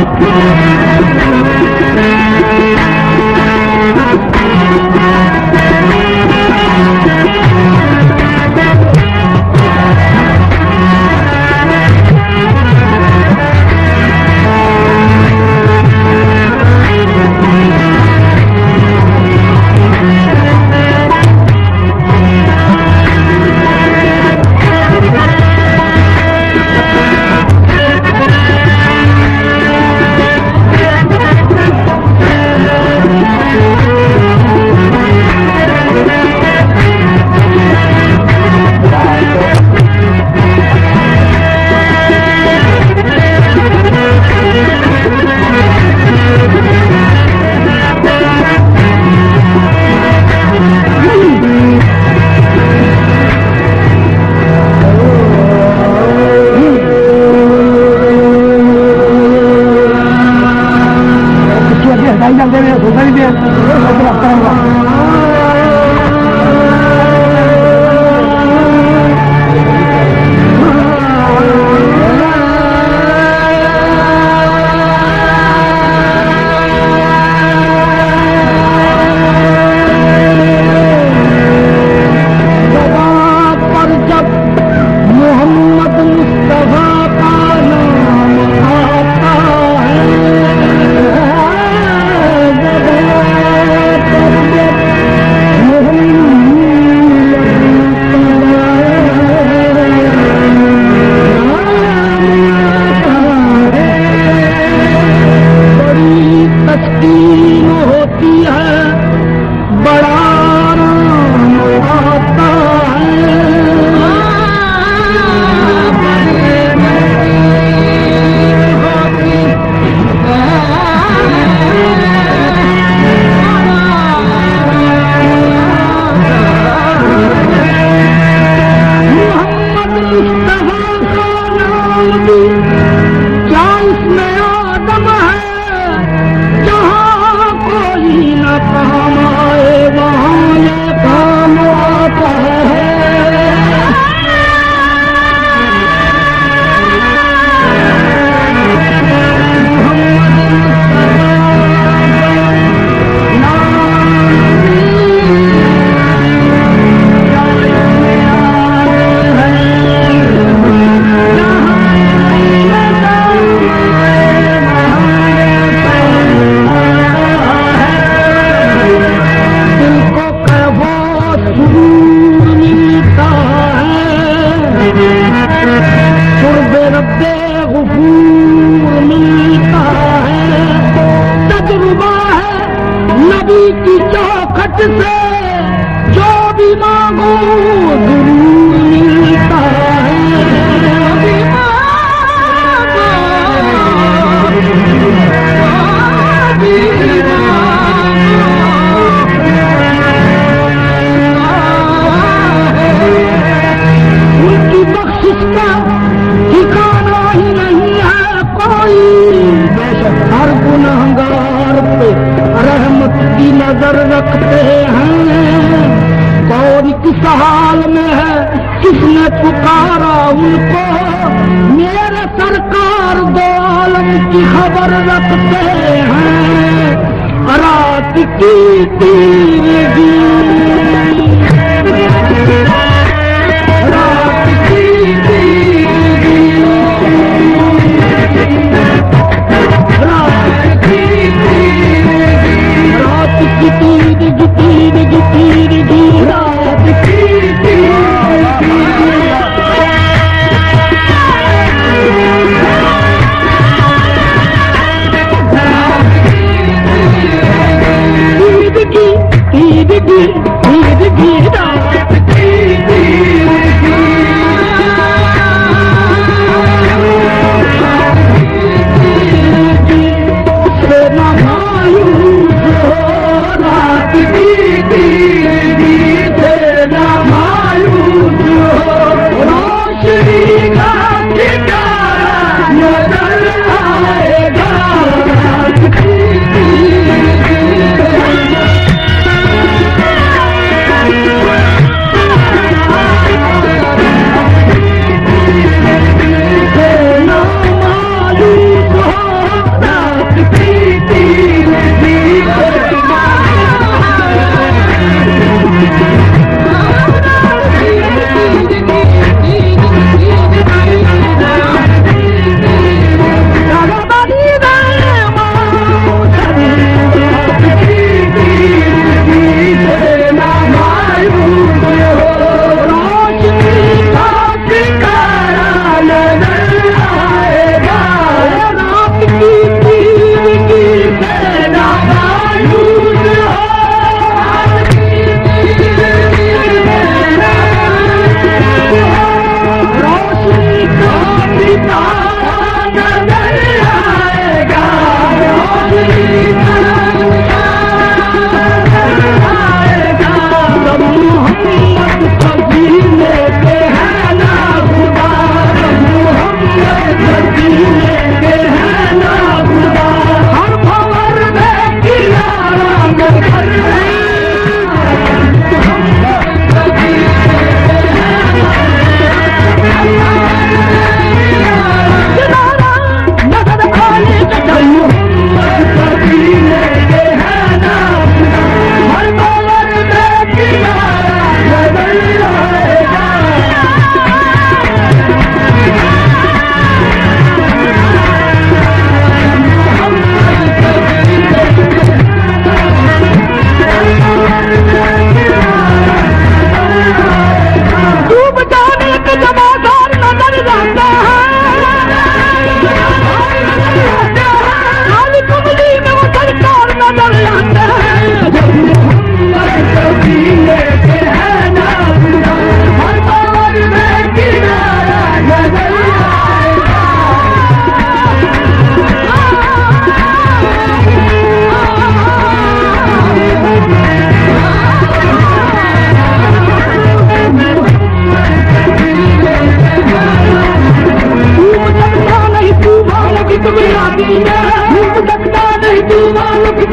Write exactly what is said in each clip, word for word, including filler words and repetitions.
Teergi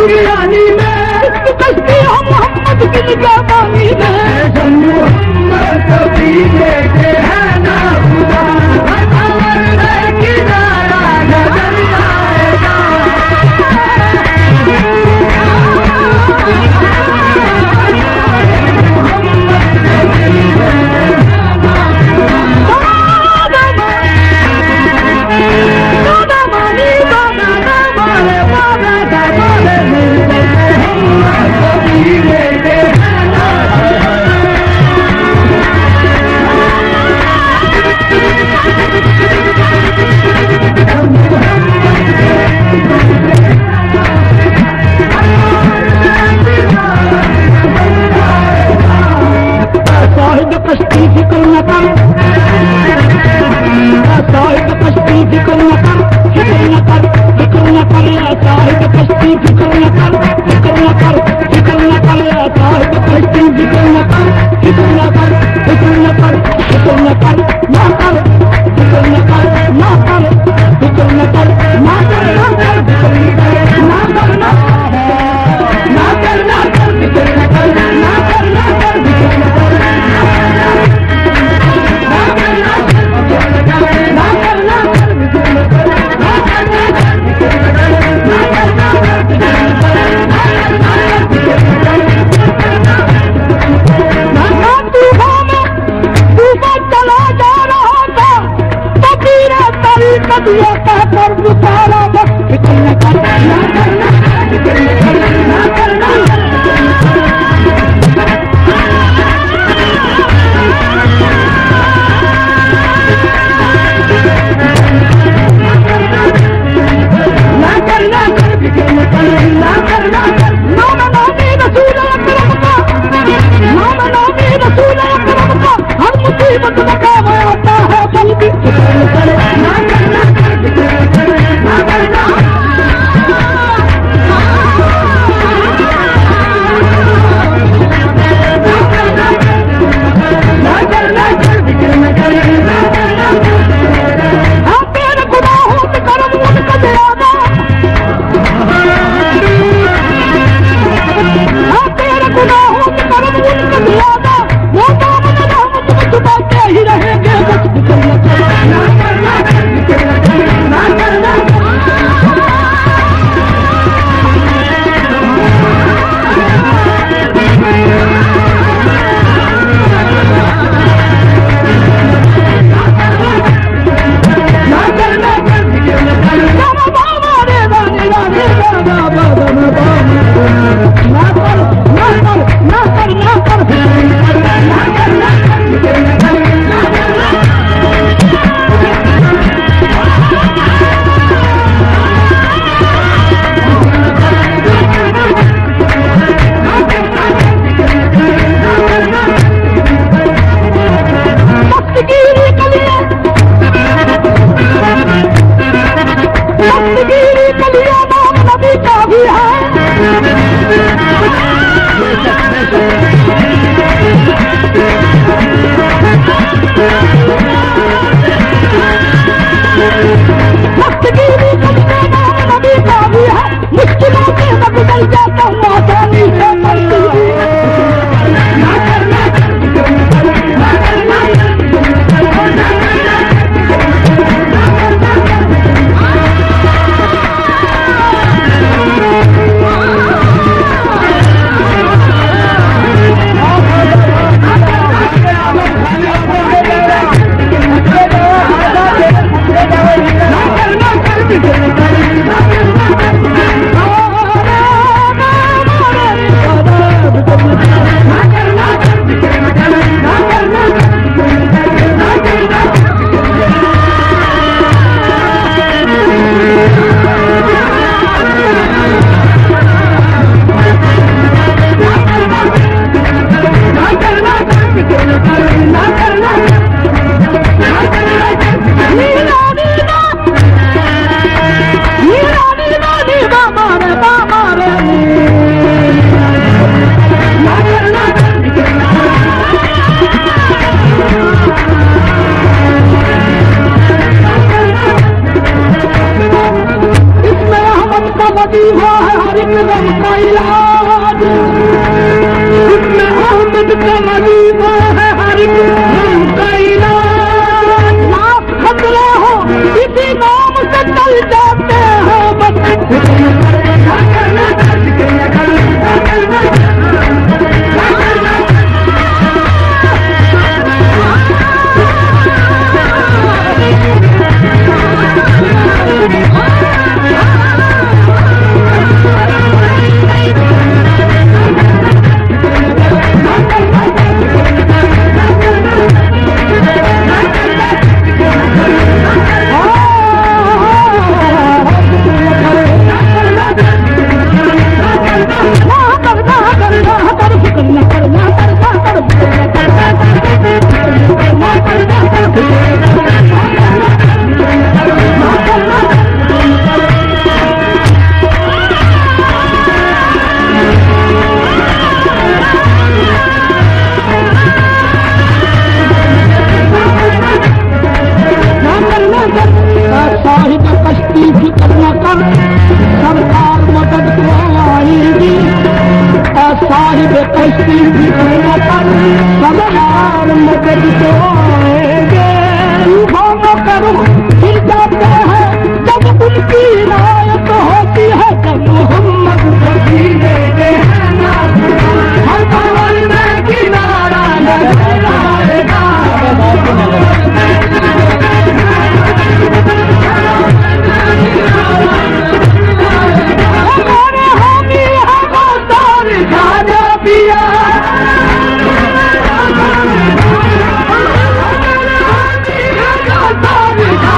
दुनियानी में कश्ती हम मोहम्मद की निगहबानी में मोहम्मद कभी देते हैं ना खुदा किनारा नजर आएगा कश्ती फिक्र न कर साहिब कश्ती फिक्र न कर फिक्र न कर फिक्र न कर साहिब कश्ती फिक्र न कर फिक्र न कर फिक्र न कर साहिब कश्ती फिक्र न कर फिक्र न कर फिक्र न कर फिक्र न कर ना कर फिक्र न कर ना कर फिक्र न कर ना कर ना कर फिक्र न कर ना कर ना ना कर ना कर फिक्र न कर ना कर ना कर फिक्र न कर दिया कहकर पुकारा बस फिक्र न कर ना करना फिक्र न कर ना करना ना करना कर फिक्र न कर ना करना कर नाम नामी रसूल अकरम का नाम नामी रसूल अकरम का हर मुसीबत में काम आता है बल्कि फिक्र न कर ना करना कर, सरकार मदद को आएगी, साहिब कश्ती फिक्र न कर, सरकार मदद को आएंगे। दोनों करो फिर जाते हैं जब उनकी रायत होती है, जब मोहम्मद मदीने में है ना हर पवन में किनारा लगाएगा। हमारे हामी हमादार खाजा पिया, हमारे हामी हमादार खाजा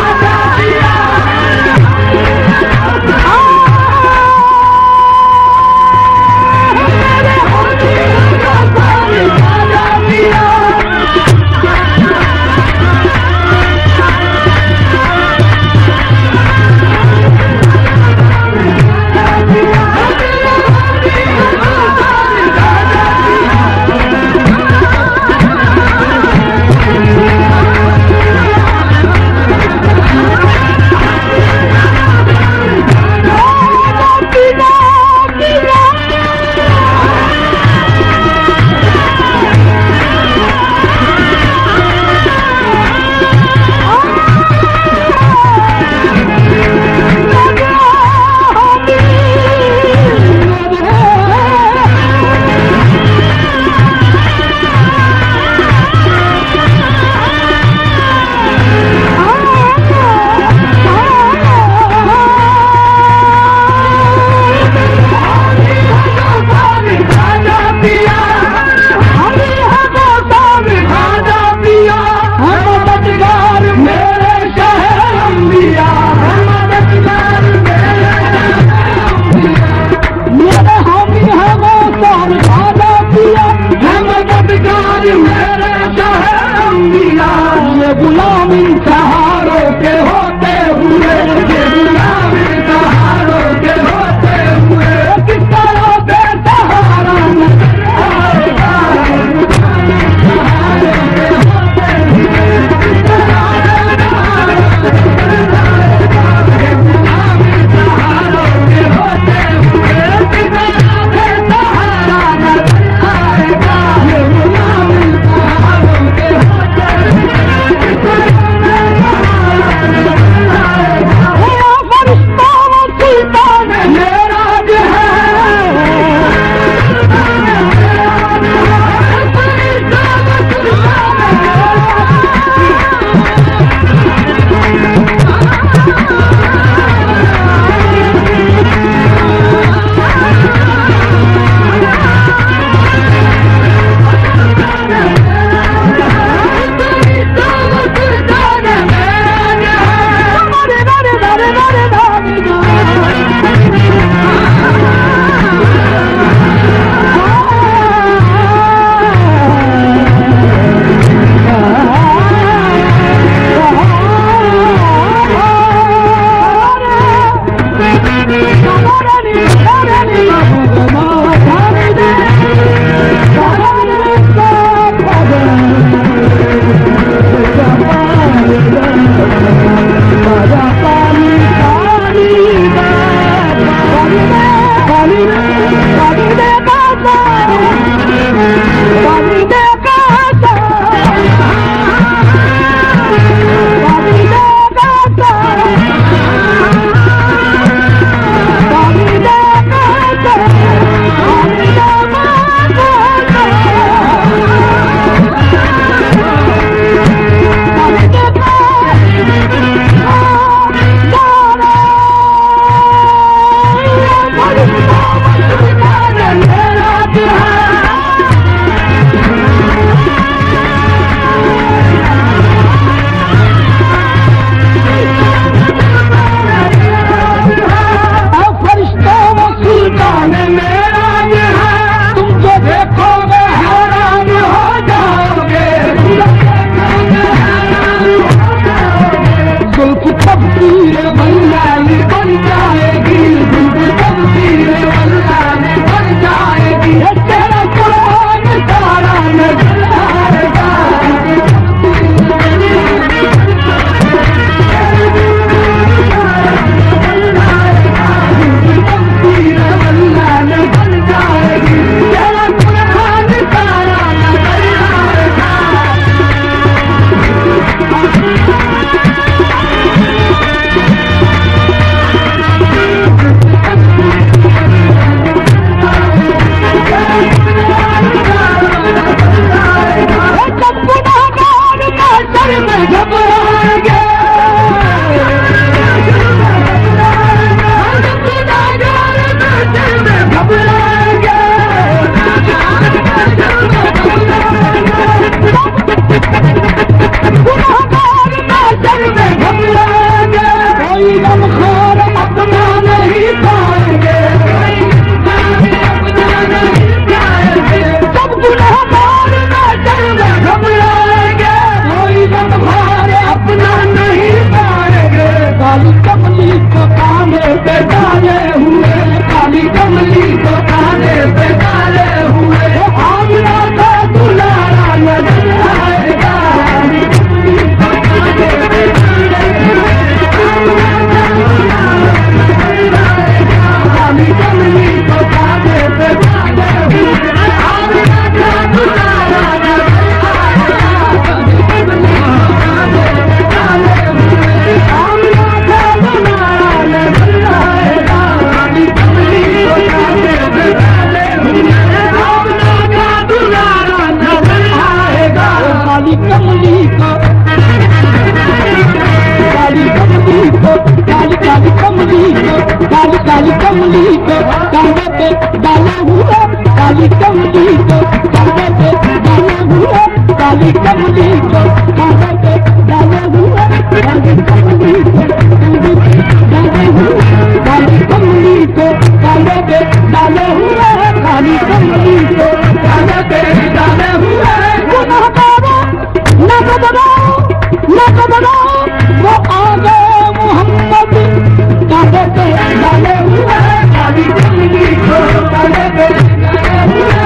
काली कमली को कांधे पे डाले हुए, काली कमली को कांधे पे डाले हुए, काली कमली को कांधे पे डाले हुए, काली कमली को कांधे पे डाले हुए, काली कमली को कांधे पे डाले हुए, काली कमली को कांधे पे डाले हुए। गुनाहगारों न घबराओ न घबराओ, वो आ गए मोहम्मद कांधे पे डाले हुए, काली कमली को कांधे पे डाले हुए,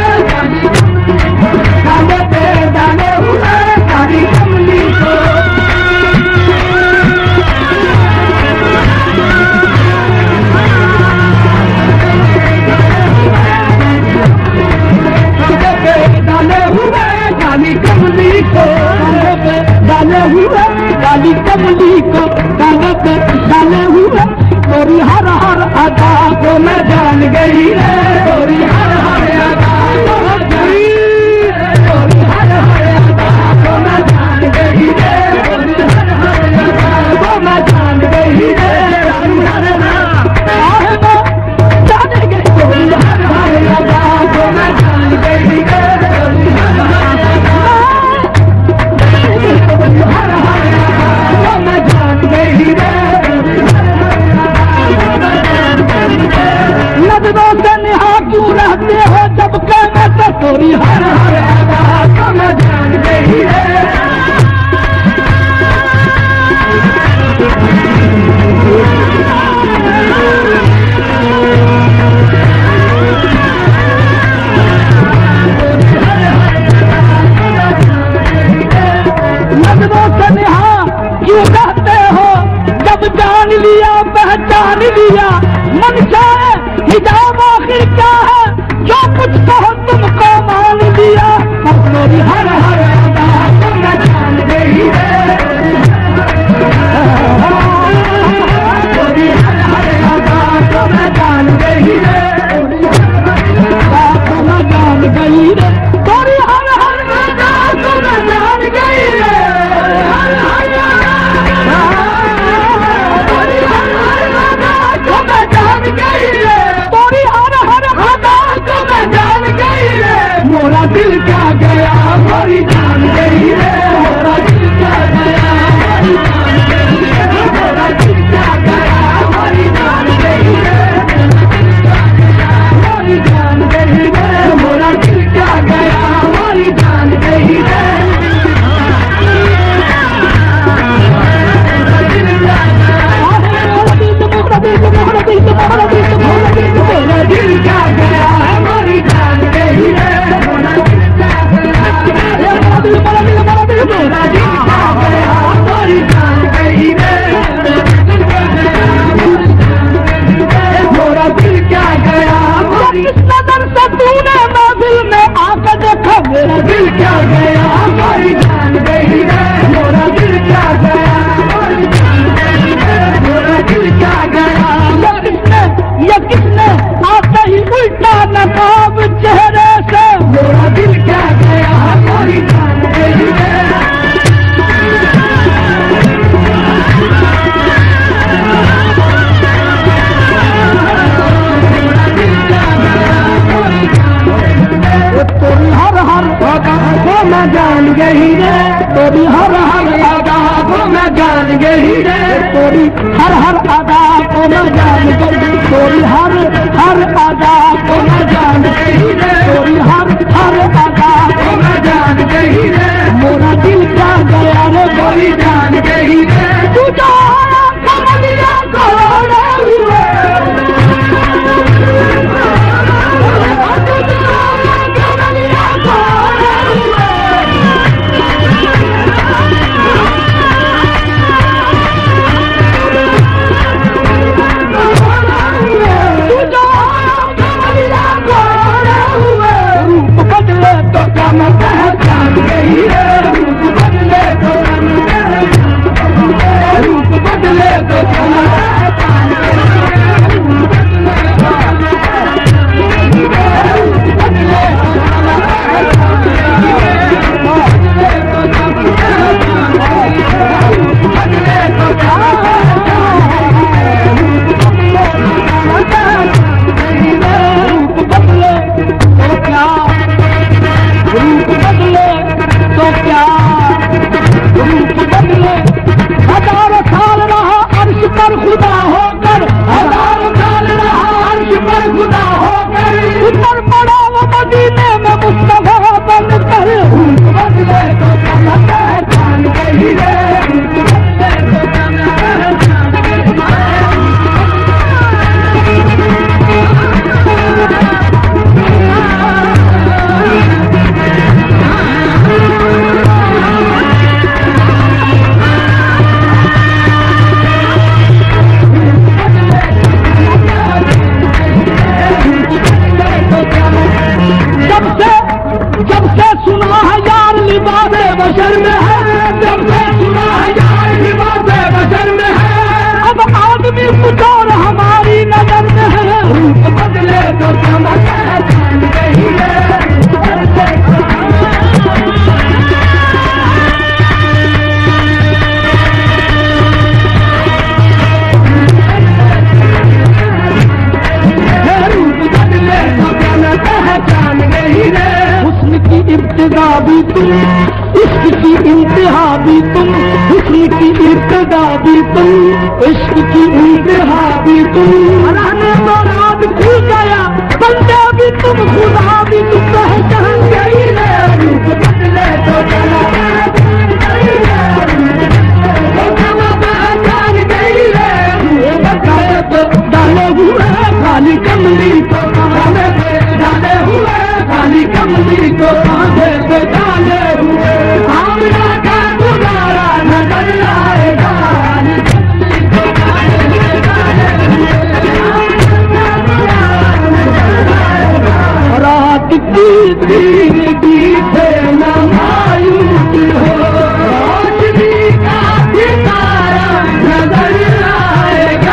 कांधे पे डाले हुए, काली कमली को। कांधे पे डाले हुए, काली कमली को कांधे पे डाले हुए, काली कमली को कांधे पे डाले हुए। गोरी हर हर अदा को मैं जान गई रे, गोरी हर हर अदा को मैं गई, गोरी हर हर अदा को मैं जान गई रे, गोरी हर हर अदा को मैं जान गई रे, गोरी हर हर जान गई, गोरी हर हर अदा को मैं जान गई रे, गोरी हर हर अदा हर हर अदा मैं जान गई रे। नजरों से निहा क्यों रहते हो जब कहने से तोरी हर हर अदा को मैं जान गई रे। नजरों से निहा क्यों कहते हो जब जान लिया पहचान लिया, मन चाहे हिजाब आखिर क्या है, जो कुछ कहो तुमको मान लिया। मखलोरी हर हर अदा को मैं जान गई रे, गोरी हर हर अदा को मैं जान गई रे, को मैं जान गई रे, गोरी हर हर अदा को मैं जान गई रे, हर हर गोरी हर हर अदा को मैं जान गई रे, गोरी हर हर अदा को मैं जान गई रे। मोरा दिल क्या गया गोरी जान गई रे, मोरा दिल क्या गया गोरी जान गई रे, मोरा दिल क्या गया गोरी जान गई रे, गोरी जान गई रे, मोरा दिल क्या गया गोरी जान गई रे। मोरा दिल क्या गया गोरी जान गई रे, मोरा दिल क्या गया, मोरा दिल मोरा दिल मोरा दिल मोरा दिल क्या गया गोरी जान गई रे, मोरा दिल क्या गया गोरी। किस नजर से तूने महफिल में आकर देखा, मेरा दिल क्या गया गोरी जान गई रे, मोरा दिल क्या गया गोरी जान गई रे, मोरा दिल क्या गया। ये किसने आते ही उल्टा नकाब चेहरे से, मोरा दिल क्या गया गोरी जान गई रे। तोरी हर हर अदा को मैं जान गई रे, तोरी हर हर अदा को मैं जान गई रे, तोरी हर हर अदा को मैं जान गई, तोरी हर हर अदा को मैं जान गई रे, तोरी हर हर अदा को मैं जान गई रे। मोरा दिल क्या गया रे गोरी जान गई रे, तू जो आया कमलिया कोड़े हुए, मैं पहचान गई रे, रूप बदले तो पर खुदा होकर हजार साल रहा, अर्श पर खुदा होकर उतर पड़ा वो मदीने में मुस्तफा बनकर। बदले तो कम पहचान गई रे, बदले तो कम पहचान बशर में है, जब से सुना है यार लिबास बशर में है, अब आदमी कुछ और हमारी नजर में है। रूप बदले तो चमक पहचान गई है। रूप बदले तो चमक पहचान गई है। हुस्न की इब्तिदा भी तुम, इश्क की इंतहा भी तुम, हुस्न की इब्तिदा भी तुम, इश्क की इंतहा भी तुम। रहने तो रात खुल गया, बंदा भी तुम, खुदा भी तुम, पहचान गई रे। रूप बदले तो चला पहचान गई रे, पहचान गई रे। बताए तो डाले हुए खाली कमली को कांधे पे डाले हुए, खाली कमली को कांधे पे डाले हुए। आमना का गुजारा नजर आएगा, रात की तीरगी से न मायूस हो, रोशनी का सितारा नजर आएगा।